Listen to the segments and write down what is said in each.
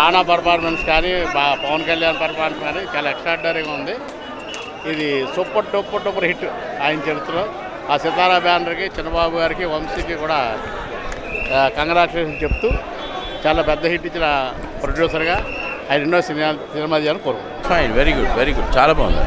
రానా performance కానీ Pawan Kalyan performance కానీ చాలా ఎక్స్ట్రాడినరీగా ఉంది. ఇది సూపర్ టూపర్ హిట్ ఆయన చరిత్రలో. ఆ సితారా బ్యానర్కి, చిన్నబాబు గారికి, వంశీకి కూడా కంగ్రాచులేషన్ చెప్తూ చాలా పెద్ద హిట్ ఇచ్చిన ప్రొడ్యూసర్గా ఆయన ఎన్నో సినిమా చేయాలని కోరుకుంటున్నాను. ఫైన్, వెరీ గుడ్, చాలా బాగుంది.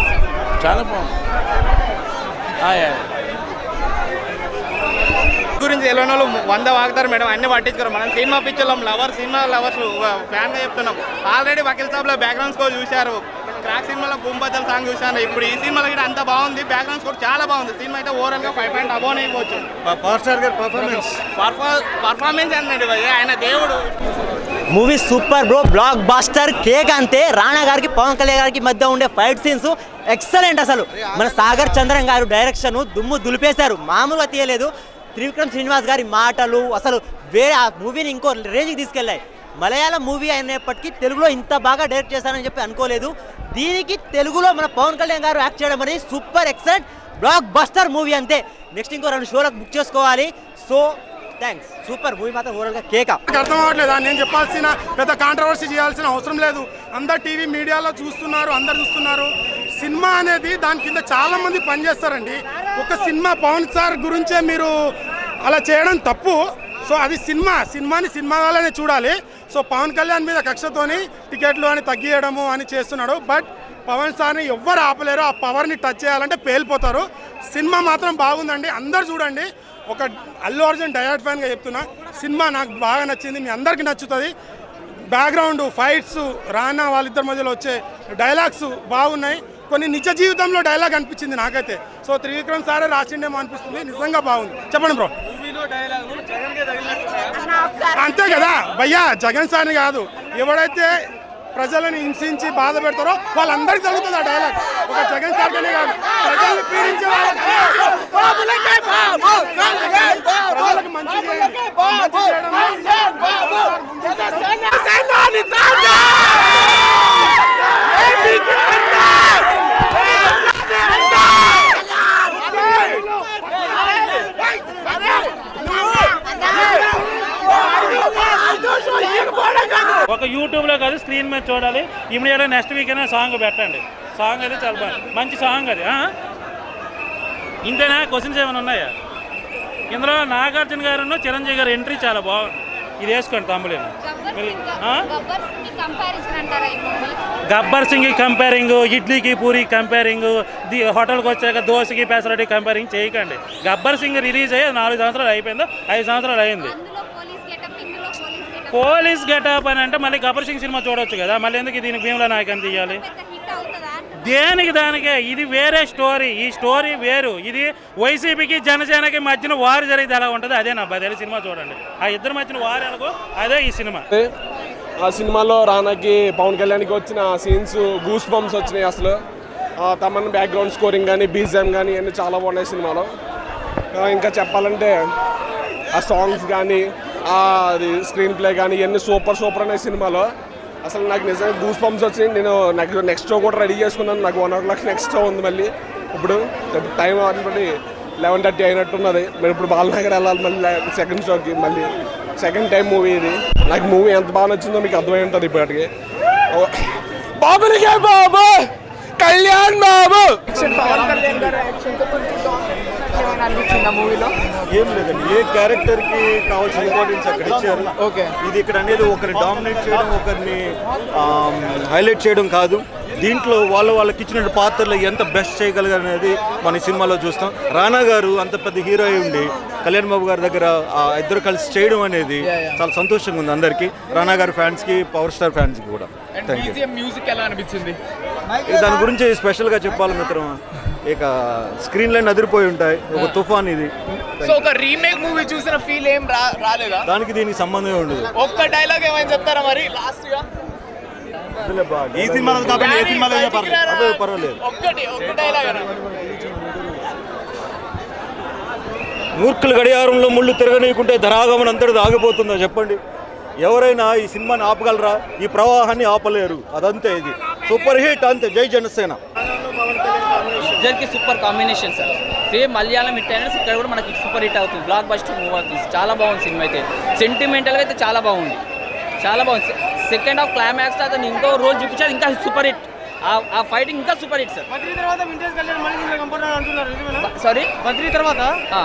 గురించి తెలియని వాళ్ళు 100 వాగుతారు మేడం, అన్ని పట్టించుకోరు. మనం సినిమా పిక్చర్లం సినిమా లవర్స్ ఫ్యాన్గా చెప్తున్నాం. ఆల్రెడీ వకీల్ సాబ్లో బ్యాక్గ్రౌండ్ స్కోర్ చూశారు, క్రాక్ సినిమాలో భూంబద్దల్ సాంగ్ చూశాను. ఇప్పుడు ఈ సినిమాలో కూడా అంత బాగుంది, బ్యాక్గ్రౌండ్ స్కోర్ చాలా బాగుంది. సినిమా అయితే ఓవరాల్గా 5 అబోన్ అయిపోవచ్చు. పవర్ స్టార్ గారి పర్ఫార్మెన్స్ అన్నాడు ఆయన దేవుడు. Movie super bro, blockbuster కేక్. అంతే రాణా గారికి పవన్ కళ్యాణ్ గారికి మధ్య ఉండే ఫైట్ సీన్స్ ఎక్సలెంట్. అసలు మన సాగర్ చంద్రన్ గారు డైరెక్షన్ దుమ్ము దులిపేశారు, మామూలుగా తీయలేదు. త్రివిక్రమ్ శ్రీనివాస్ గారి మాటలు అసలు వేరే ఆ మూవీని ఇంకో రేంజ్కి తీసుకెళ్ళాయి. మలయాళం మూవీ అయినప్పటికీ తెలుగులో ఇంత బాగా డైరెక్ట్ చేశారని చెప్పి అనుకోలేదు. దీనికి తెలుగులో మన పవన్ కళ్యాణ్ గారు యాక్ట్ చేయడం అనేది super excellent blockbuster movie. అంతే నెక్స్ట్ ఇంకో 2 షోలకు బుక్ చేసుకోవాలి. సో థ్యాంక్స్, సూపర్ మూవీ మాత్రం ఓవరాల్గా కేక. అర్థం అవ్వట్లేదా? నేను చెప్పాల్సిన పెద్ద కాంట్రవర్సీ చేయాల్సిన అవసరం లేదు. అందరు టీవీ మీడియాలో చూస్తున్నారు, అందరు చూస్తున్నారు. సినిమా అనేది దాని కింద చాలా మంది పనిచేస్తారండి. ఒక సినిమా పవన్ సార్ గురించే మీరు అలా చేయడం తప్పు. సో అది సినిమాని సినిమా వాళ్ళనే చూడాలి. సో పవన్ కళ్యాణ్ మీద కక్షతోని టికెట్లు అని తగ్గియడము అని చేస్తున్నాడు. బట్ పవన్ సార్ని ఎవ్వరు ఆపలేరు. ఆ పవర్ని టచ్ చేయాలంటే పేలిపోతారు. సినిమా మాత్రం బాగుందండి, అందరు చూడండి. ఒక అల్లు అర్జున్ డయాడ్ ఫ్యాన్గా చెప్తున్నా, సినిమా నాకు బాగా నచ్చింది, మీ అందరికీ నచ్చుతుంది. బ్యాక్గ్రౌండ్ ఫైట్స్, రానా వాళ్ళిద్దరి మధ్యలో వచ్చే డైలాగ్స్ బాగున్నాయి. కొన్ని నిజ జీవితంలో డైలాగ్ అనిపించింది నాకైతే. సో త్రివిక్రమ్ సారే రాసిండేమో అనిపిస్తుంది, నిజంగా బాగుంది. చెప్పండి బ్రో. అంతే కదా భయ్యా, జగన్ సార్ని కాదు, ఎవడైతే ప్రజలను హింసించి బాధ పెడతారో వాళ్ళందరికీ జరుగుతుంది ఆ డైలాగ్. ఒక జగన్ సార్గానే కాదు, ప్రజల్ని పీడించే ప్రజలకు మంచి ఒక యూట్యూబ్లో కాదు, స్క్రీన్ మీద చూడాలి. ఇమీడియట్గా నెక్స్ట్ వీక్ అయినా సాంగ్ పెట్టండి. సాంగ్ అయితే చాలా బాగుంది, మంచి సాంగ్ అది. ఇంతేనా? క్వశ్చన్స్ ఏమైనా ఉన్నాయా? ఇందులో నాగార్జున గారు, చిరంజీవి గారు ఎంట్రీ చాలా బాగుంది. ఇది వేసుకోండి తమ్ములేను. గబ్బర్ సింగ్ కంపేరింగ్, ఇడ్లీకి పూరి కంపేరింగ్, హోటల్కి వచ్చాక దోశకి పెసరటి కంపేరింగ్ చేయకండి. గబ్బర్ సింగ్ రిలీజ్ అయ్యి 4 సంవత్సరాలు అయిపోయిందో, 5 సంవత్సరాలు అయింది. పోలీస్ గెటప్ అని అంటే మళ్ళీ గబ్బర్ సింగ్ సినిమా చూడొచ్చు కదా, మళ్ళీ ఎందుకు దీనికి భీమ్లా నాయకని తీయాలి? దేనికి దానికే. ఇది వేరే స్టోరీ, ఈ స్టోరీ వేరు. ఇది వైసీపీకి జనసేనకి మధ్యన వారు జరిగితే ఎలా ఉంటుంది అదే నా బదేలి సినిమా చూడండి. ఆ ఇద్దరి మధ్యన వారు ఎలాగో అదే ఈ సినిమా. ఆ సినిమాలో రానాకి పవన్ కళ్యాణ్కి వచ్చిన సీన్స్ గూస్ బంప్స్ వచ్చినాయి. అసలు తమన్ బ్యాక్గ్రౌండ్ స్కోరింగ్ కానీ, బీజిఎం కానీ అన్నీ చాలా బాగున్నాయి సినిమాలో. ఇంకా చెప్పాలంటే ఆ సాంగ్స్ కానీ, అది స్క్రీన్ ప్లే కానీ ఇవన్నీ సూపర్ ఉన్నాయి సినిమాలో. అసలు నాకు నిజంగా గూస్ బంప్స్ వచ్చినాయి. నాకు నెక్స్ట్ షో కూడా రెడీ చేసుకున్నాను. నాకు 1 o'clock నెక్స్ట్ షో ఉంది. మళ్ళీ ఇప్పుడు టైం బట్టి 11:30 అయినట్టున్నది. మరి ఇప్పుడు బాలనగర్ వెళ్ళాలి మళ్ళీ సెకండ్ షోకి. మళ్ళీ సెకండ్ టైం మూవీ ఇది. నాకు మూవీ ఎంత బాగా నచ్చిందో మీకు అర్థమై ఉంటుంది ఇప్పటికి. బాబునికే బాబు, కళ్యాణ్ బాబు. ఏం లేదండి, ఏ క్యారెక్టర్ కి కావాల్సిన ఇంపార్టెన్స్ అక్కడ ఇచ్చారు. ఓకే, ఇది ఇక్కడ అనేది ఒకరిని డామినేట్ చేయడం, ఒకరిని హైలైట్ చేయడం కాదు. దీంట్లో వాళ్ళకి ఇచ్చిన పాత్రలు ఎంత బెస్ట్ చేయగలిగారు అనేది మన ఈ సినిమాలో చూస్తాం. రానా గారు అంత పెద్ద హీరో అయి ఉండి కళ్యాణ్ బాబు గారి దగ్గర ఇద్దరు కలిసి చేయడం అనేది చాలా సంతోషంగా ఉంది అందరికీ, రానా గారి ఫ్యాన్స్కి, పవర్ స్టార్ ఫ్యాన్స్కి కూడా. మ్యూజిక్ ఎలా అనిపించింది? దాని గురించి స్పెషల్గా చెప్పాలి మిత్రం. ఇక స్క్రీన్ లైన్ అదిరిపోయి ఉంటాయి. ఒక తుఫాన్ ఇది. సో ఒక రీమేక్ మూవీ చూసిన ఫీల్ ఏం రాలేదా? దానికి దీనికి సంబంధమే ఉండదు. ఒక్క డైలాగ్ ఏమైనా చెప్తారా మరి లాస్ట్ గా? ఈ సినిమాలో కాబట్టి ఏ సినిమాలో పర్వాలేదు. ఒక్క డైలాగ్. మూర్ఖుల గడియారంలో ముళ్ళు తిరగనీయకుంటే ధరాగమనం అంతటిది ఆగిపోతుందో చెప్పండి. ఎవరైనా ఈ సినిమాని ఆపగలరా? ఈ ప్రవాహాన్ని ఆపలేరు. అదంతే, ఇది సూపర్ హిట్ అంతే. జై జనసేన. ఇద్దరికి super combination sir. Same Malayalam hit అయినా ఇక్కడ కూడా మనకి సూపర్ హిట్ అవుతుంది. బ్లాక్ బస్టర్ మూవీ అవుతుంది. చాలా బాగుంది సినిమా అయితే. సెంటిమెంటల్గా అయితే చాలా బాగుంది. చాలా బాగుంది. సెకండ్ హాఫ్ క్లైమాక్స్ అతను ఇంకో రోల్ చూపించారు, ఇంకా సూపర్ హిట్. ఆ ఫైటింగ్ ఇంకా super hit sir. Sorry, Badri తర్వాత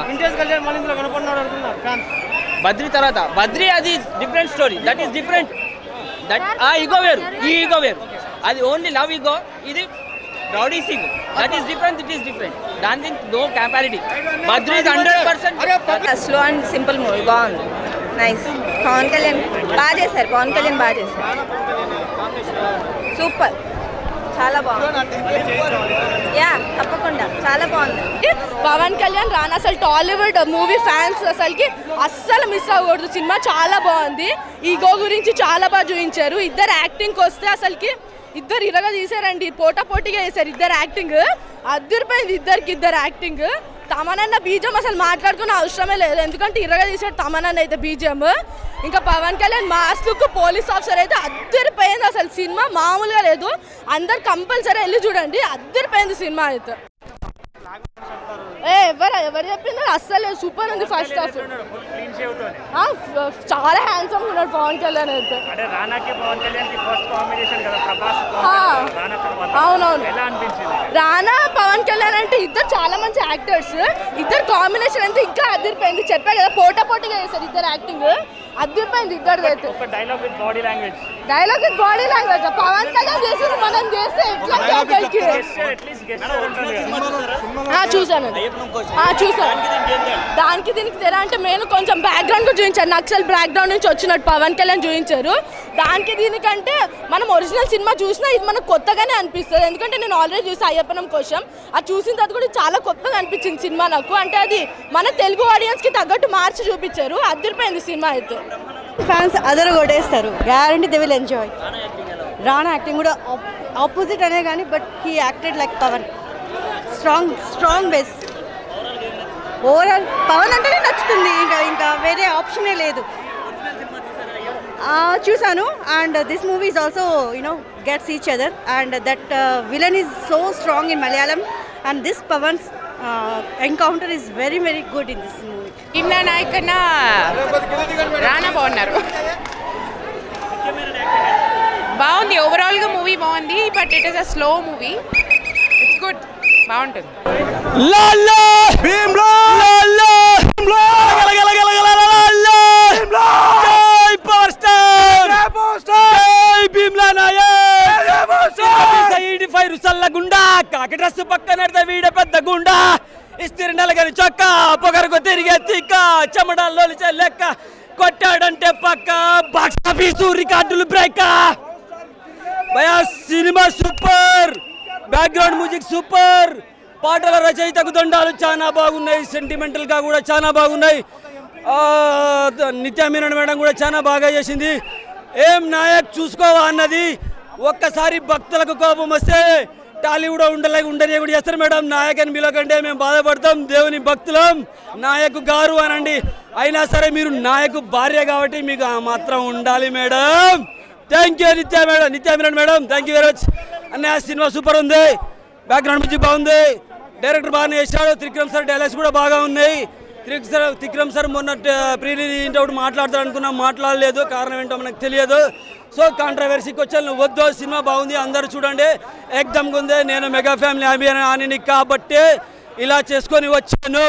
బద్రీ అది different story. That is different. That ఆ ఈగో వేరు, ఈ ఈగో వేరు. అది ఓన్లీ లవ్ ఈగో, ఇది rowdy ego. That is different, it is different. దానికి నో కంపారిటీ. Badri is 100%. Slow and simple movie, బాగుంది, నైస్. పవన్ కళ్యాణ్ బాగా చేశారు, పవన్ కళ్యాణ్ బాగా చేశారు, సూపర్, చాలా బాగుంది. యా తప్పకుండా చాలా బాగుంది. పవన్ కళ్యాణ్ రానా అసలు టాలీవుడ్ మూవీ ఫ్యాన్స్ అసలుకి అస్సలు మిస్ అవ్వకూడదు. సినిమా చాలా బాగుంది. ఈగో గురించి చాలా బాగా చూపించారు. ఇద్దరు యాక్టింగ్కి వస్తే అసలుకి ఇద్దరు ఇరగా తీసారండి, పోటాపోటీగా చేశారు ఇద్దరు యాక్టింగ్. అద్దరిపోయింది ఇద్దరు యాక్టింగ్. తమనన్న బీజం అసలు మాట్లాడుకునే అవసరమే లేదు, ఎందుకంటే ఇరగా తీసాడు తమనన్న అయితే బీజం. ఇంకా Pawan Kalyan mass look police officer అయితే అద్దరిపోయింది. అసలు సినిమా మామూలుగా లేదు. అందరు కంపల్సరీ వెళ్ళి చూడండి, అద్దరిపోయింది సినిమా అయితే. ఎవరు చెప్పిందో అస్సలు సూపర్ ఉంది. ఫస్ట్ హాఫ్ చాలా హ్యాండ్సమ్ ఉన్నాడు పవన్ కళ్యాణ్ అయితే. అవునవును, రానా పవన్ కళ్యాణ్ అంటే ఇద్దరు చాలా మంచి యాక్టర్స్. ఇద్దరు కాంబినేషన్ అంటే ఇంకా అదిరిపోయింది. చెప్పా కదా, పోటాపోటీగా చేశారు ఇద్దరు యాక్టింగ్, అదిరిపోయింది ఇద్దరు అయితే. Dialogue with body language Pawan Kalyan చేసి మనం చేస్తే చూసాను. దానికి దీనికి తెరా అంటే నేను కొంచెం బ్యాక్గ్రౌండ్ కూడా చూపించాను. నక్సల్ బ్యాక్గ్రౌండ్ నుంచి వచ్చినట్టు పవన్ కళ్యాణ్ చూపించారు. దానికి దీనికంటే మనం ఒరిజినల్ సినిమా చూసినా ఇది మనకు కొత్తగానే అనిపిస్తుంది. ఎందుకంటే నేను ఆల్రెడీ చూసి అయ్యప్పనం కోసం, అది చూసిన తర్వాత కూడా చాలా కొత్తగా అనిపించింది సినిమా నాకు. అంటే అది మన తెలుగు ఆడియన్స్కి తగ్గట్టు మార్చి చూపించారు, అదిరిపోయింది సినిమా అయితే. ఫ్యాన్స్ అదరు కొట్టేస్తారు, guarantee they will enjoy. Rana acting కూడా ఆపోజిట్ అనే కానీ, but he acted like Pawan. Strong base. Overall Pawan అంటేనే నచ్చుతుంది, ఇంకా వేరే ఆప్షనే లేదు. చూసాను, and this movie is also gets each other, and that villain is so strong in Malayalam, and this Pawan's encounter is very good in this movie. Bheemla Nayak కన్నా రానా బాగున్నారు. బాగుంది, ఓవరాల్గా మూవీ బాగుంది, but it is a slow movie. It's good, బాగుంటుంది. Khaki dress పక్కన వీడ పెద్ద గుండా, ఇస్తిరి నలగని చొక్క, పొగరకు తిరిగే తిక్క, చెమడాల్లో లెక్క, కొట్టాడంటే పక్క, బాక్స్ ఆఫీసు రికార్డులు బ్రేక్. భయా cinema super, background music super, పాటల రచయితకు దండాలు చాలా బాగున్నాయి, సెంటిమెంటల్గా కూడా చాలా బాగున్నాయి. నిత్య మీనన్ మేడం కూడా చాలా బాగా చేసింది. ఏం నాయక్ చూసుకోవా అన్నది. ఒక్కసారి భక్తులకు కోపం వస్తే టాలీవుడ్ ఉండని కూడా చేస్తారు మేడం. నాయక్ అని పిలవకంటే మేము బాధపడతాం, దేవుని భక్తులం, నాయకు గారు అనండి. అయినా సరే మీరు నాయకు భార్య కాబట్టి మీకు ఆ మాత్రం ఉండాలి madam. Thank you Nithya Menon madam, thank you very much. అన్న సినిమా సూపర్ ఉంది, బ్యాక్గ్రౌండ్ మ్యూజిక్ బాగుంది, డైరెక్టర్ బాగానే చేశాడు. త్రిక్రమ్ సార్ డైలాగ్స్ కూడా బాగా ఉన్నాయి. త్రిక్రమ్ సార్ మొన్న ప్రీ రిలీజ్ ఇంటప్పుడు మాట్లాడతారు అనుకున్నాం, మాట్లాడలేదు. కారణం ఏంటో మనకు తెలియదు. సో కాంట్రవర్సీకి వచ్చాను, నువ్వు వద్దు, సినిమా బాగుంది, అందరూ చూడండి, ఎగ్దమ్గా ఉంది. నేను మెగా ఫ్యామిలీ అని కాబట్టి ఇలా చేసుకొని వచ్చాను.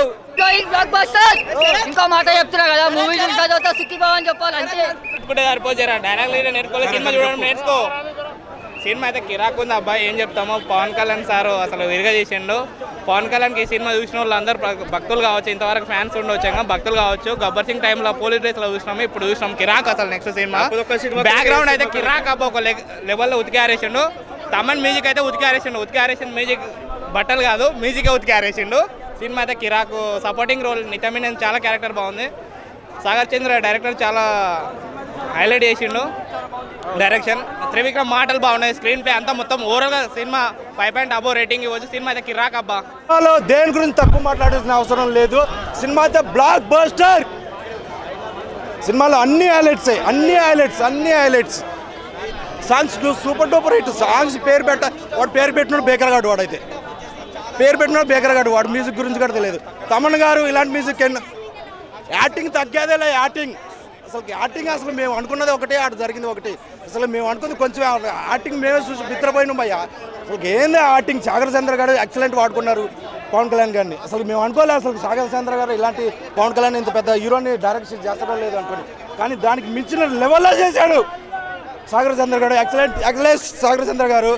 ఇంకో మాట చెప్తున్నా కదా, మూవీ చూసిన తర్వాత సిక్కిపోవని చెప్పాలి అంతే. ఇప్పుడే సరిపోతారా, డైలాగ్ నేర్చుకోవాలి, సినిమా చూడడం నేర్చుకో. సినిమా అయితే కిరాక్ ఉంది అబ్బాయి, ఏం చెప్తామో. పవన్ కళ్యాణ్ సార్ అసలు విరిగా చేసిండు. పవన్ కళ్యాణ్కి ఈ సినిమా చూసిన వాళ్ళు అందరూ భక్తులు కావచ్చు, ఇంతవరకు ఫ్యాన్స్ ఉండవచ్చు, భక్తులు కావచ్చు. గబ్బర్ సింగ్ టైంలో పోలీస్ డ్రెస్లో చూసినాము, ఇప్పుడు చూసినాం. కిరాక్ అసలు నెక్స్ట్ సినిమా బ్యాక్గ్రౌండ్ అయితే కిరాక్ అబ్బా, ఒక లెవెల్లో ఉతికారేసిండు. తమన్ మ్యూజిక్ అయితే ఉతికారేసిండు మ్యూజిక్, బట్టలు కాదు మ్యూజికే ఉతికారేసిండు. సినిమా అయితే కిరాకు. సపోర్టింగ్ రోల్ నిత్య మీనన్ చాలా క్యారెక్టర్ బాగుంది. సాగర్ చంద్ర డైరెక్టర్ చాలా హైలైట్ చేసిండు. డైరెక్షన్ త్రివిక్రమ్ మాటలు బాగున్నాయి, స్క్రీన్ ప్లే అంతా మొత్తం ఓవరాల్గా సినిమా 5 అబోవ్ రేటింగ్ ఇవ్వచ్చు. సినిమా అయితే కిరాక్ అబ్బా. దేని గురించి తక్కువ మాట్లాడాల్సిన అవసరం లేదు. సినిమా అయితే బ్లాక్ బస్టర్. సినిమాలో అన్ని highlights. Songs super duper hit. Songs పేరు పెట్టినాడు బేకర్గాడు, వాడైతే పేరు పెట్టినాడు బేకర్గాడు. వాడు మ్యూజిక్ గురించి కూడా తెలియదు. తమన్ గారు ఇలాంటి మ్యూజిక్ యాక్టింగ్ తగ్గేదేలే. యాక్టింగ్ అసలు యాక్టింగ్ అసలు మేము అనుకున్నది ఒకటే, అటు జరిగింది ఒకటి. అసలు మేము అనుకుంది కొంచెం యాక్టింగ్ మేమే చూసి బిత్రపోయినాం భయ్య. అసలు ఏంది యాక్టింగ్. సాగర్ చంద్ర గారు ఎక్సలెంట్ వాడుకున్నారు పవన్ కళ్యాణ్ గారిని. అసలు మేము అనుకోలేదు అసలు సాగర్ చంద్ర గారు ఇలాంటి పవన్ కళ్యాణ్ ఇంత పెద్ద హీరోని డైరెక్షన్ చేస్తడం లేదు అనుకోని, కానీ దానికి మించిన లెవెల్లో చేశాడు సాగర్ చంద్ర గారు. ఎక్సలెంట్ సాగర్ చంద్ర గారు.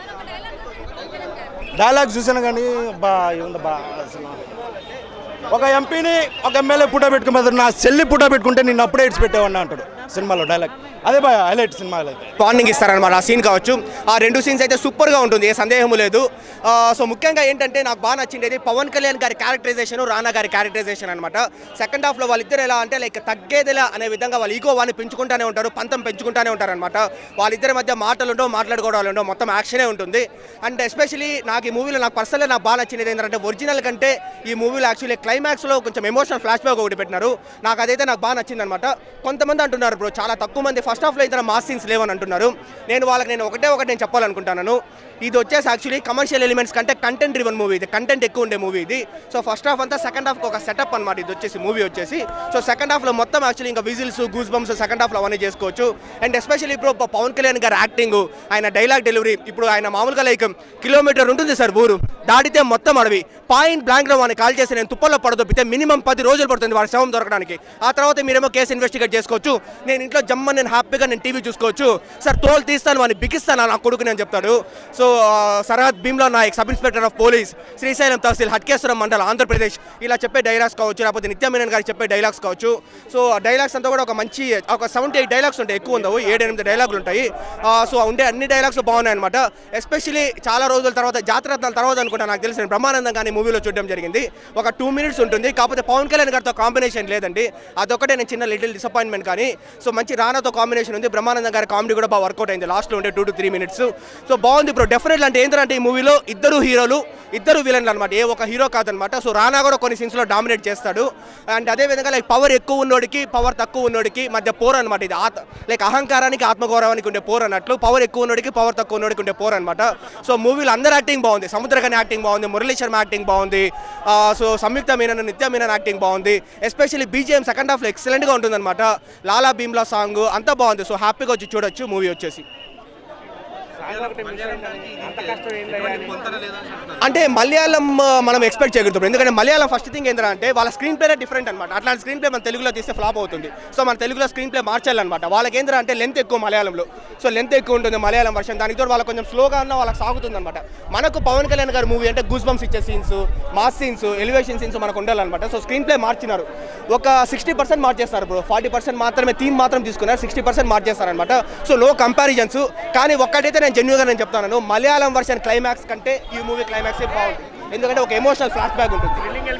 డైలాగ్ చూసాను కానీ ఏముంది అసలు ఒక ఎంపీని ఒక ఎమ్మెల్యే పుట్ట పెట్టుకుని నా చెల్లి పుట్ట పెట్టుకుంటే నేను అప్పుడే ఇడ్చి పెట్టేవాడిని అంటాడు సినిమాలో డైలాగ్. అదే బాగా హైలైట్ సినిమాలో అయితే. వార్నింగ్ ఇస్తారనమాట ఆ సీన్ కావచ్చు. ఆ 2 సీన్స్ అయితే సూపర్గా ఉంటుంది, ఏ సందేహము లేదు. సో ముఖ్యంగా ఏంటంటే నాకు బాగా నచ్చింది పవన్ కళ్యాణ్ గారి క్యారెక్టరైజేషన్, రానా గారి క్యారెక్టరైజేషన్ అనమాట. సెకండ్ హాఫ్లో వాళ్ళిద్దరు ఎలా అంటే లైక్ తగ్గేదిలా అనే విధంగా వాళ్ళు ఈగో వాడిని పెంచుకుంటూనే ఉంటారు, పంతం పెంచుకుంటూనే ఉంటారనమాట. వాళ్ళిద్దరి మధ్య మాటలు ఉండవు, మాట్లాడుకోవడాలు ఉండవు, మొత్తం యాక్షనే ఉంటుంది. అండ్ ఎస్పెషలీ నాకు ఈ మూవీలో నాకు పర్సనల్గా నాకు బాగా నచ్చింది ఏంటంటే ఒరిజినల్ కంటే ఈ మూవీలో యాక్చువల్లీ క్లైమాక్స్లో కొంచెం ఎమోషనల్ ఫ్లాష్ బ్యాక్ ఒకటి పెట్టినారు. నాకు అదైతే నాకు బాగా నచ్చింది అనమాట. కొంతమంది అంటున్నారు బ్రో చాలా తక్కువ మంది ఫస్ట్ హాఫ్లో అయితే మాస్ సీన్స్ లేవని అంటున్నారు. నేను ఒకటే చెప్పాలనుకుంటున్నాను. ఇది వచ్చేసి యాక్చువల్లీ కమర్షియల్ ఎలిమెంట్స్ కంటే కంటెంట్ డ్రివన్ మూవీ, ఇది కంటెంట్ ఎక్కువ ఉండే మూవీ ఇది. సో ఫస్ట్ హాఫ్ అంతా సెకండ్ హాఫ్కి ఒక సెటప్ అనమాట ఇది వచ్చేసి మూవీ వచ్చేసి. సో సెకండ్ హాఫ్లో మొత్తం యాక్చువల్లీ ఇంకా విజిల్స్, గూస్ బంప్స్ సెకండ్ హాఫ్లో అవన్నీ చేసుకోవచ్చు. అండ్ ఎస్పెషల్లీ ఇప్పుడు పవన్ కళ్యాణ్ గారి యాక్టింగ్, ఆయన డైలాగ్ డెలివరీ, ఇప్పుడు ఆయన మామూలుగా లైక్ కిలోమీటర్ ఉంటుంది సార్ ఊరు దాటితే మొత్తం అడవి, పాయింట్ బ్లాంక్లో వాడిని కాల్ చేసి నేను తుప్పల్లో పడదొప్పితే మినిమం 10 రోజులు పడుతుంది వాడి శవం దొరకడానికి. ఆ తర్వాత మీరేమో కేసు ఇన్వెస్టిగేట్ చేసుకోవచ్చు, నేను ఇంట్లో జమ్మని నేను హ్యాపీగా నేను టీవీ చూసుకోవచ్చు సార్, తోలు తీస్తాను వాడిని బిగిస్తాను నా కొడుకుని అని చెప్తాడు. సో సరహద్ Bheemla Nayak, sub inspector of police, Srisailam tehsil, Hatkeshwaram mandal, Andhra Pradesh, ఇలా చెప్పే డైలాగ్స్ కావచ్చు, లేకపోతే నిత్యామీనన్ గారికి చెప్పే డైలాగ్స్ కావచ్చు. సో డైలాగ్స్ అంతా కూడా ఒక మంచి ఒక 7-8 డైలాగ్స్ ఉంటాయి, ఎక్కువ ఉండవు, 7-8 డైలాగులు ఉంటాయి. సో ఉండే అన్ని డైలాగ్స్ బాగున్నాయి అనమాట. ఎస్పెషల్లీ చాలా రోజుల తర్వాత, జాతరత్నాల తర్వాత అనుకుంటా నాకు తెలిసిన బ్రహ్మానందం కానీ మూవీలో చూడడం జరిగింది. ఒక 2 minutes ఉంటుంది, కాకపోతే పవన్ కళ్యాణ్ గారితో కాంబినేషన్ లేదండి, అదొకటే నేను చిన్న లిటిల్ డిసప్పాయింట్మెంట్. కానీ సో మంచి రానాతో కాంబినేషన్ ఉంది, బ్రహ్మానందం గారి కామెడీ కూడా బాగా వర్కౌట్ అయింది లాస్ట్లో ఉండే 2 to 3 minutes. సో బాగుంది బ్రో డెఫినెట్లీ. అంటే ఏంటంటే ఈ మూవీలో ఇద్దరు హీరోలు, ఇద్దరు విలన్లు అనమాట, ఏ ఒక హీరో కాదనమాట. సో రానా కూడా కొన్ని సీన్స్లో డామినేట్ చేస్తాడు. అండ్ అదేవిధంగా లైక్ పవర్ ఎక్కువ ఉన్నోడికి పవర్ తక్కువ ఉన్నోడికి మధ్య పోర్ అనమాట. ఇది లైక్ అహంకారానికి ఆత్మగౌరవానికి ఉండే పోర్ అన్నట్లు, పవర్ ఎక్కువ ఉన్నోడికి పవర్ తక్కువ ఉన్నోడికి ఉండే పోర్ అనమాట. సో మూవీలో అందరు యాక్టింగ్ బాగుంది, సముద్రకని యాక్టింగ్ బాగుంది, మురళీ శర్మ యాక్టింగ్ బాగుంది, సో సంయుక్త మీనన్, నిత్య మీనన్ యాక్టింగ్ బాగుంది. ఎస్పెషల్లీ బీజిఎం సెకండ్ హాఫ్లో ఎక్సలెంట్గా ఉంటుందన్నమాట. లాలా భీమ్లా సాంగ్ అంతా బాగుంది. సో హ్యాపీగా వచ్చి చూడొచ్చు మూవీ వచ్చేసి. అంటే మలయాళం మనం ఎక్స్పెక్ట్ చేయగలుగుతాం, ఎందుకంటే మలయాళం ఫస్ట్ థింగ్ ఏంటంటే వాళ్ళ స్క్రీన్ ప్లేనే డిఫరెంట్ అనమాట. అట్లాంటి స్క్రీన్ ప్లే మన తెలుగులో తీస్తే ఫ్లాప్ అవుతుంది. సో మన తెలుగులో స్క్రీన్ ప్లే మార్చాలన్నమాట. వాళ్ళకి ఏంటంటే లెంత్ ఎక్కువ మలయాళంలో, సో లెంత్ ఎక్కువ ఉంటుంది మలయాళం వర్షన్, దానితో వాళ్ళకి కొంచెం స్లోగా ఉన్న వాళ్ళకి సాగుతుంది అనమాట. మనకు పవన్ కళ్యాణ్ గారి మూవీ అంటే గూస్ బంప్స్ ఇచ్చే scenes, mass scenes, elevation scenes మనకు ఉండాలన్నమాట. సో స్క్రీన్ ప్లే మార్చినారు, ఒక 60% మార్చేస్తారు బ్రో, 40% మాత్రమే థీమ్ మాత్రం తీసుకున్నారు, 60% మార్చేస్తారనమాట. So no comparisons. కానీ ఒక్కటైతే నేను జెన్యూన్గా నేను చెప్తాను, మలయాళం వర్షన్ క్లైమాక్స్ కంటే ఈ మూవీ క్లైమాక్సే బాగుంటుంది, ఎందుకంటే ఒక ఎమోషనల్ ఫ్లాష్ బ్యాక్ ఉంటుంది.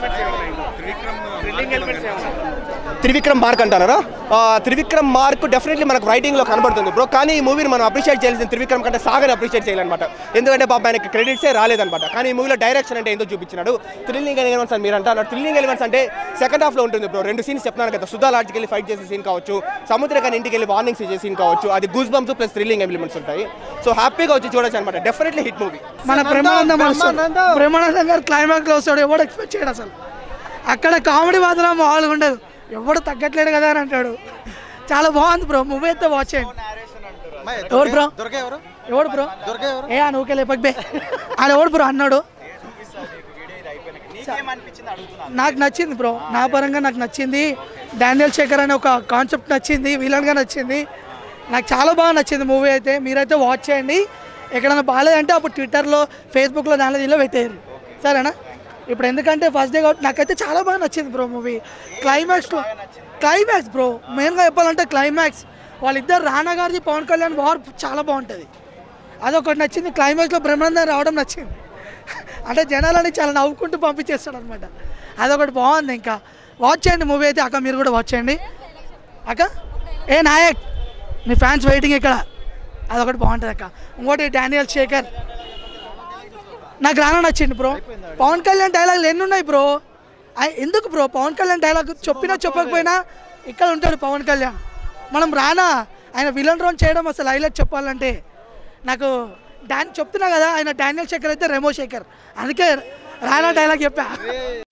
త్రివిక్రమ్ మార్క్ అంటారా? త్రివిక్రమ్ మార్క్ డెఫినెట్లీ మనకు రైటింగ్లో కనబడుతుంది బ్రో. కానీ ఈ మూవీని మనం అప్రిషియేట్ చేయాల్సింది త్రివిక్రమ్ కంటే సాగర్ అప్రిషియేట్ చేయాలన్నమాట, ఎందుకంటే పాప ఆయనకి క్రెడిట్సే రాలేదన్నమాట. కానీ ఈ మూవీలో డైరెక్షన్ అంటే ఏందో చూపించినాడు. థ్రిల్లింగ్ ఎలిమెంట్స్ అని మీరు అంటారు, థ్రిల్లింగ్ ఎలిమెంట్స్ అంటే సెకండ్ హాఫ్లో ఉంటుంది బ్రో. 2 సీన్స్ చెప్తున్నాను కదా, సుధా లాడ్జ్కి వెళ్ళి ఫైట్ చేసే సీన్ కావచ్చు, సముద్రకాని ఇంటికి వెళ్ళి వార్నింగ్స్ ఇచ్చే సీన్ కావచ్చు, అది goose bumps plus thrilling elements ఉంటాయి. సో హ్యాపీగా వచ్చి చూడొచ్చు అనమాట, డెఫినెట్లీ హిట్ మూవీ. మన బ్రహ్మానందం గారు క్లైమాక్స్లో వస్తాడు, ఎవడు ఎక్స్పెక్ట్ చేయడు అసలు. అక్కడ కామెడీ మాత్రం మామూలుగా ఉండదు, ఎవడు తగ్గట్లేడు కదా అని అంటాడు. చాలా బాగుంది బ్రో, మూవీ అయితే వాచ్ చేయండి. ఎవరు బ్రో? ఎవడు బ్రో? ఏ నువ్వుకే లేపే ఆయన ఎవడు బ్రో అన్నాడు. నాకు నచ్చింది బ్రో, నా పరంగా నాకు నచ్చింది. డానియల్ శేఖర్ అనే ఒక కాన్సెప్ట్ నచ్చింది, విలన్గా నచ్చింది, నాకు చాలా బాగా నచ్చింది మూవీ అయితే. మీరైతే వాచ్ చేయండి. ఎక్కడైనా బాగాలేదంటే అప్పుడు ట్విట్టర్లో, ఫేస్బుక్లో, దానిలో దీనిలో పెట్టేయారు, సరేనా? ఇప్పుడు ఎందుకంటే ఫస్ట్ డే కాబట్టి నాకైతే చాలా బాగా నచ్చింది బ్రో మూవీ. క్లైమాక్స్ బ్రో, మెయిన్గా చెప్పాలంటే క్లైమాక్స్ వాళ్ళిద్దరు రానా గారిది పవన్ కళ్యాణ్ వార్ చాలా బాగుంటుంది, అదొకటి నచ్చింది. క్లైమాక్స్లో బ్రహ్మానందం రావడం నచ్చింది, అంటే జనాలని చాలా నవ్వుకుంటూ పంపించేస్తాడు అనమాట, అదొకటి బాగుంది. ఇంకా వాచ్ చేయండి మూవీ అయితే. అక్క మీరు కూడా వాచ్ చేయండి. అక్క ఏ నాయక్ నీ ఫ్యాన్స్ వెయిటింగ్ ఇక్కడ, అదొకటి బాగుంటుంది అక్క. ఇంకోటి డానియల్ శేఖర్ నాకు రానా నచ్చింది బ్రో. పవన్ కళ్యాణ్ డైలాగులు ఎన్ని ఉన్నాయి బ్రో, ఎందుకు బ్రో పవన్ కళ్యాణ్ డైలాగ్ చెప్పినా చెప్పకపోయినా ఇక్కడ ఉంటాడు పవన్ కళ్యాణ్. మనం రానా ఆయన విలన్ రోల్ చేయడం అసలు హైలైట్ చెప్పాలంటే. నాకు చెప్తున్నా కదా, ఆయన డానియల్ శేఖర్ అయితే రెమో శేఖర్, అందుకే రానా డైలాగ్ చెప్పా.